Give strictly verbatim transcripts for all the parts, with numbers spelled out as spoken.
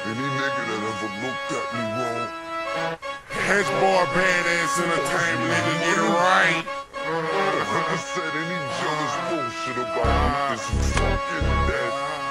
Any nigga that ever looked at me wrong. H-Boy Badass Entertainment, nigga, get it right. I said any jealous bullshit about me is fucking dead.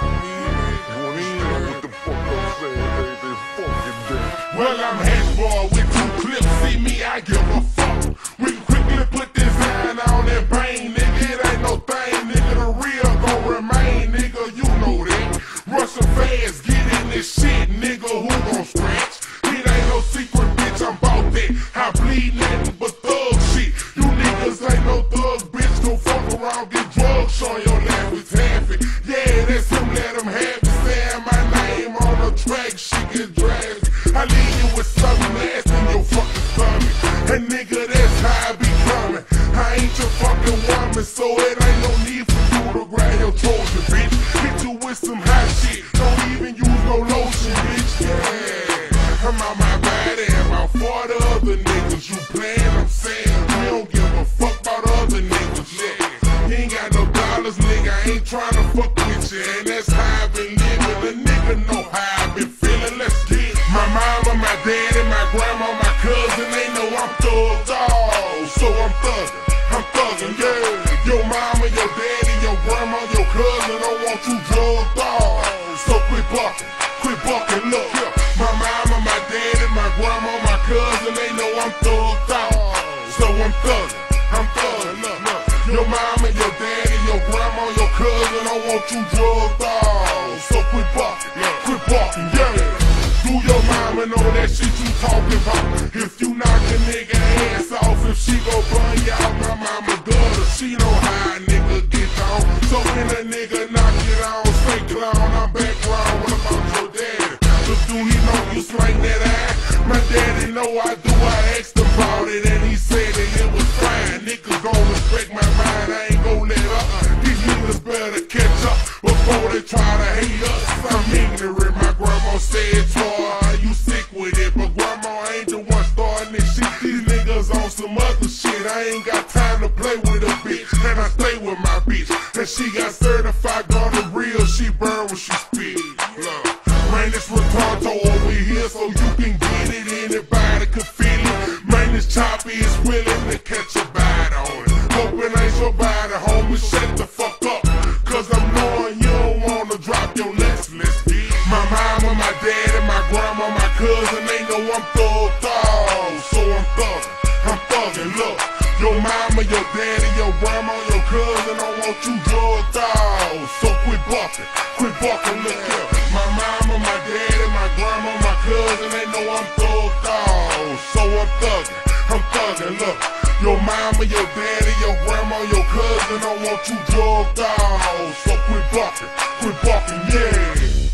You understand what the fuck I'm saying, baby? Fucking dead. Well, I'm H-Boy with two clips, see me, I give a fuck. We can quickly put this iron on and bang, nigga, it ain't no thing, nigga, the real gon' remain, nigga, you know that. Russian fans, get in this shit, nigga, who gon' scratch? It ain't no secret, bitch, I'm bout that. I bleed nothing but thug shit. You niggas ain't no thugs, bitch, don't fuck around, get drugs, showing your laugh with taffy. Yeah, that's him, let him have it, saying my name on the track, shit get dragged. I leave you with something nasty in your fucking stomach. And nigga, that's how I be coming. I ain't your fucking woman, so it ain't no need for you to grab your Trojan, bitch. Hit you with some hot shit, don't even use no lotion, bitch. Yeah, I'm out my body and about forty other niggas. You playin', I'm saying, we don't give a fuck about other niggas, yeah. You ain't got no dollars, nigga, I ain't tryna fuck with you. And that's how I been living, a nigga know how I been feeling, let's get it. My mama, my daddy, my grandma, my cousin, they know I'm thugged off. So I'm thuggin', I'm thuggin', yeah. Your mama, your daddy, your grandma, your cousin don't want you drugged off. So quit buckin', quit buckin', look here. My mama, my daddy, my grandma, my cousin, they know I'm thugged off. So I'm thuggin', I'm thuggin', look, look. Your mama, your daddy, your grandma, your cousin don't want you drugged off. So quit buckin', quit buckin', yeah. Do your mama know that shit you talking about? If you knock a nigga ass off, if she go burn you out, my mama gutter, she know how a nigga get down. So when a nigga knock it on, say clown, I'm back round. What about your daddy? Look, do he know you slang that eye? My daddy know I do, I asked about it and he said that it was fine. Niggas gon' respect my mind, I ain't gon' let up. These niggas better catch up before they try to hate us. I'm ignorant, my grandma said try, you sick with it, but grandma ain't the one starting this shit. These niggas on some other shit, I ain't got time to play with a bitch, and I stay with my bitch. And she got certified, got the real, she burn when she spit. Look, man, this Retonto over here, so you can get it, anybody can feel it. Man, this choppy is willing to catch a bite on it. Hoping ain't your body, homie, shut the fuck up, cause I'm knowing you don't wanna drop your list, let's get it. My mama, my daddy, my grandma, my cousin, they know I'm thugged off. So I'm thuggin', I'm thuggin', look. Your mama, your daddy, your grandma, your cousin don't want you drugged off. So quit buckin', quit buckin', look here. My mama, my daddy, my grandma, my cousin, they know I'm thugged off. So I'm thuggin', I'm thuggin', look. Your mama, your daddy, your grandma, your cousin don't want you drugged off. So quit buckin', quit buckin', yeah.